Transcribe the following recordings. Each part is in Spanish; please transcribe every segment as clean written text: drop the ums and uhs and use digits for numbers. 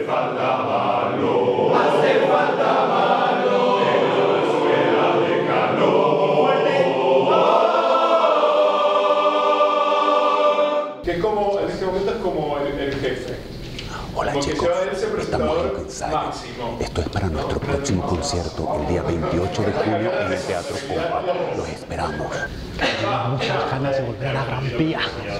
falta valor, hace falta valor, en la escuela de calor. Que como, en este momento es como el jefe. Hola chicos, estamos en ensayo. Esto es para nuestro próximo concierto el día 28 de junio en el Teatro Compa. Los esperamos. Tengo muchas ganas de volver a la Gran Vía.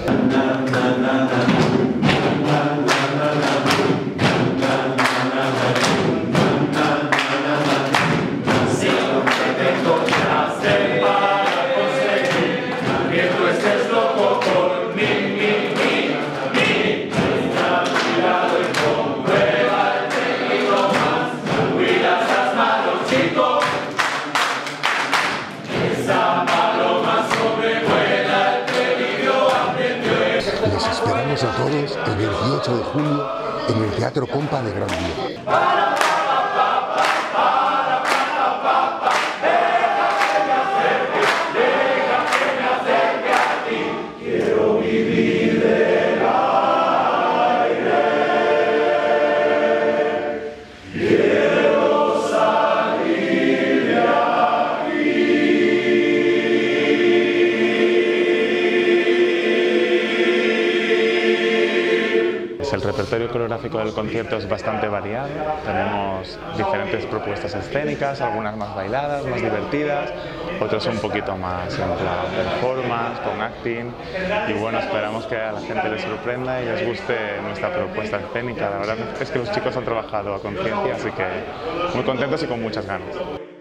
Si lo que te encontraste para conseguir que tú estés loco por mí. Cuidado y comprueba el peligro más. Cuida esas manos, chico. Esa paloma sobrevuela el peligro, aprendió. Les esperamos a todos el 28 de junio en el Teatro Compa de Gran Vía. Quiero vivir del aire, quiero salir de aquí. El repertorio coreográfico del concierto es bastante variado, tenemos diferentes propuestas escénicas, algunas más bailadas, más divertidas, otras un poquito más en plan performance, con acting, y bueno, esperamos que a la gente les sorprenda y les guste nuestra propuesta escénica. La verdad es que los chicos han trabajado a conciencia, así que muy contentos y con muchas ganas.